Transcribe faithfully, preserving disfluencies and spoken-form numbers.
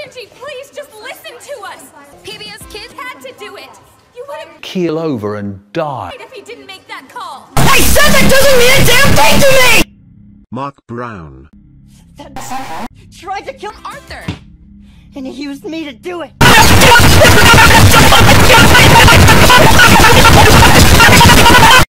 Shinji, please just listen to us. P B S Kids had to do it. You would have keel over and die if he didn't make that call. I said that doesn't mean a damn thing to me! Mark Brown. Tried to kill Arthur. and he used me to do it.